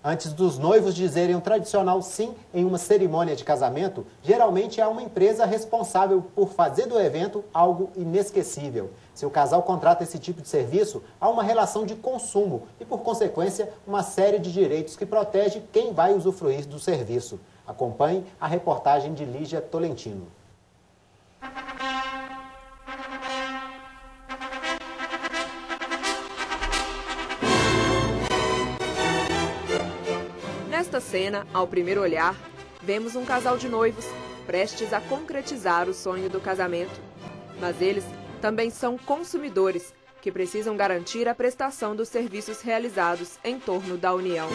Antes dos noivos dizerem um tradicional sim em uma cerimônia de casamento, geralmente há uma empresa responsável por fazer do evento algo inesquecível. Se o casal contrata esse tipo de serviço, há uma relação de consumo e, por consequência, uma série de direitos que protege quem vai usufruir do serviço. Acompanhe a reportagem de Lígia Tolentino. Nesta cena, ao primeiro olhar, vemos um casal de noivos prestes a concretizar o sonho do casamento. Mas eles também são consumidores que precisam garantir a prestação dos serviços realizados em torno da união.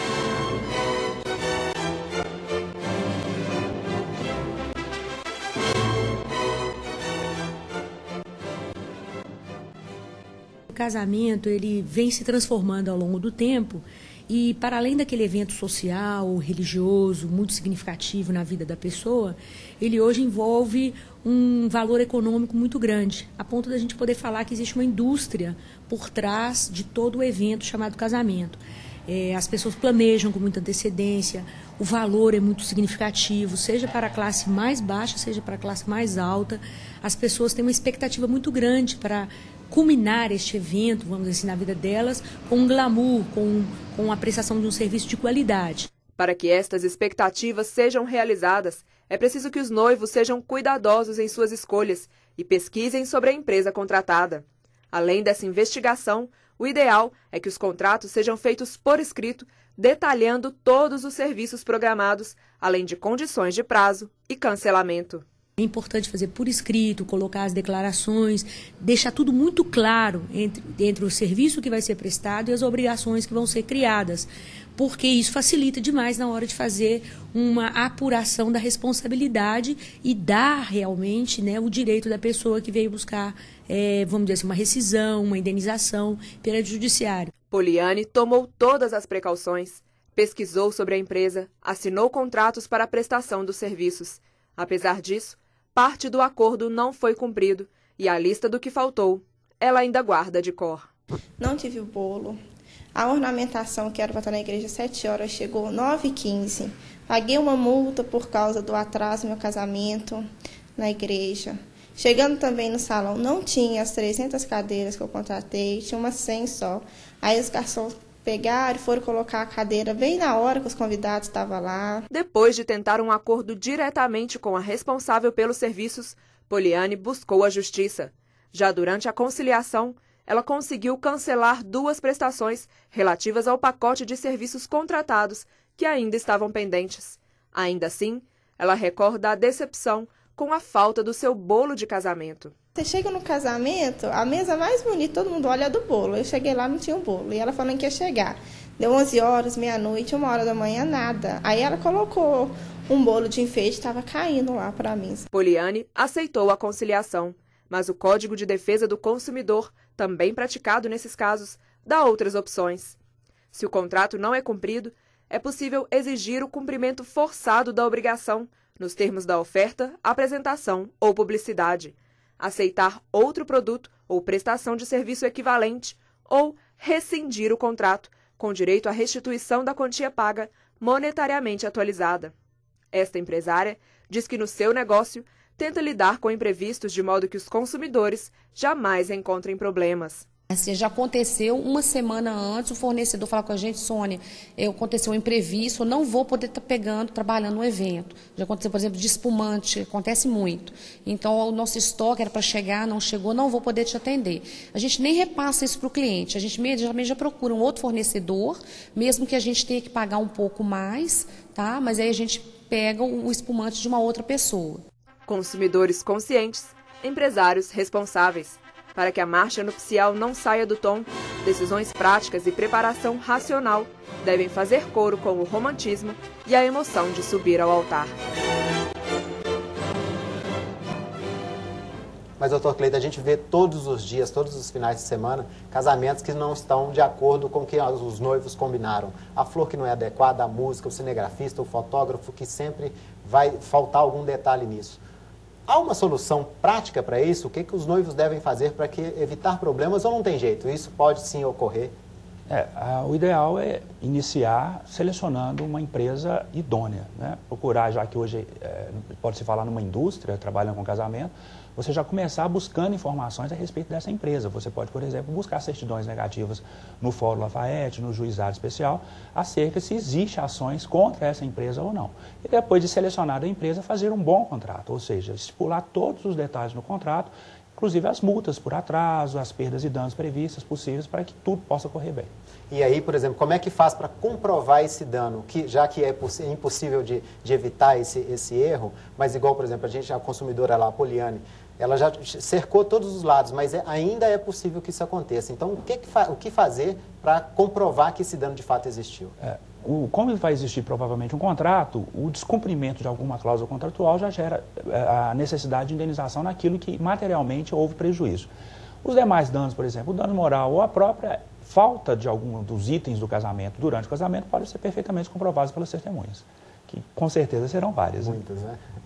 O casamento, ele vem se transformando ao longo do tempo e, para além daquele evento social, religioso, muito significativo na vida da pessoa, ele hoje envolve um valor econômico muito grande, a ponto da gente poder falar que existe uma indústria por trás de todo o evento chamado casamento. As pessoas planejam com muita antecedência, o valor é muito significativo, seja para a classe mais baixa, seja para a classe mais alta. As pessoas têm uma expectativa muito grande para culminar este evento, vamos dizer assim, na vida delas, com um glamour, com a prestação de um serviço de qualidade. Para que estas expectativas sejam realizadas, é preciso que os noivos sejam cuidadosos em suas escolhas e pesquisem sobre a empresa contratada. Além dessa investigação, o ideal é que os contratos sejam feitos por escrito, detalhando todos os serviços programados, além de condições de prazo e cancelamento. É importante fazer por escrito, colocar as declarações, deixar tudo muito claro entre o serviço que vai ser prestado e as obrigações que vão ser criadas, porque isso facilita demais na hora de fazer uma apuração da responsabilidade e dar realmente, né, o direito da pessoa que veio buscar, vamos dizer assim, uma rescisão, uma indenização perante o judiciário. Poliane tomou todas as precauções, pesquisou sobre a empresa, assinou contratos para a prestação dos serviços. Apesar disso, parte do acordo não foi cumprido e a lista do que faltou, ela ainda guarda de cor. Não tive o bolo. A ornamentação que era para estar na igreja às 7 horas chegou às 9h15. Paguei uma multa por causa do atraso do meu casamento na igreja. Chegando também no salão, não tinha as 300 cadeiras que eu contratei, tinha umas 100 só. Aí os garçons pegaram e foram colocar a cadeira bem na hora que os convidados estavam lá. Depois de tentar um acordo diretamente com a responsável pelos serviços, Poliane buscou a justiça. Já durante a conciliação, ela conseguiu cancelar 2 prestações relativas ao pacote de serviços contratados que ainda estavam pendentes. Ainda assim, ela recorda a decepção com a falta do seu bolo de casamento. Você chega no casamento, a mesa mais bonita, todo mundo olha do bolo. Eu cheguei lá, não tinha um bolo. E ela falando que ia chegar. Deu 11 horas, meia-noite, 1h da manhã, nada. Aí ela colocou um bolo de enfeite, estava caindo lá para mim. Poliane aceitou a conciliação, mas o Código de Defesa do Consumidor, também praticado nesses casos, dá outras opções. Se o contrato não é cumprido, é possível exigir o cumprimento forçado da obrigação, nos termos da oferta, apresentação ou publicidade, aceitar outro produto ou prestação de serviço equivalente ou rescindir o contrato, com direito à restituição da quantia paga monetariamente atualizada. Esta empresária diz que no seu negócio tenta lidar com imprevistos de modo que os consumidores jamais encontrem problemas. Assim, já aconteceu uma semana antes, o fornecedor falar com a gente, Sônia, aconteceu um imprevisto, eu não vou poder estar trabalhando no evento. Já aconteceu, por exemplo, de espumante, acontece muito. Então, o nosso estoque era para chegar, não chegou, não vou poder te atender. A gente nem repassa isso para o cliente, a gente já procura um outro fornecedor, mesmo que a gente tenha que pagar um pouco mais, tá? Mas aí a gente pega o espumante de uma outra pessoa. Consumidores conscientes, empresários responsáveis. Para que a marcha nupcial não saia do tom, decisões práticas e preparação racional devem fazer coro com o romantismo e a emoção de subir ao altar. Mas, doutor Cleito, a gente vê todos os dias, todos os finais de semana, casamentos que não estão de acordo com o que os noivos combinaram. A flor que não é adequada, a música, o cinegrafista, o fotógrafo, que sempre vai faltar algum detalhe nisso. Há uma solução prática para isso? O que os noivos devem fazer para evitar problemas ou não tem jeito? Isso pode sim ocorrer? O ideal é iniciar selecionando uma empresa idônea, né? Procurar, já que hoje pode-se falar numa indústria, trabalhando com casamento, você já começar buscando informações a respeito dessa empresa. Você pode, por exemplo, buscar certidões negativas no Fórum Lafayette, no Juizado Especial, acerca se existe ações contra essa empresa ou não. E depois de selecionada a empresa, fazer um bom contrato, ou seja, estipular todos os detalhes no contrato, inclusive as multas por atraso, as perdas e danos previstas possíveis para que tudo possa correr bem. E aí, por exemplo, como é que faz para comprovar esse dano, já que é impossível de evitar esse erro, mas igual, por exemplo, a consumidora lá, a Poliane, ela já cercou todos os lados, mas ainda é possível que isso aconteça. Então, o que fazer para comprovar que esse dano de fato existiu? Como vai existir provavelmente um contrato, o descumprimento de alguma cláusula contratual já gera a necessidade de indenização naquilo que materialmente houve prejuízo. Os demais danos, por exemplo, o dano moral ou a própria falta de algum dos itens do casamento durante o casamento podem ser perfeitamente comprovados pelas testemunhas, que com certeza serão várias. Muitas, né?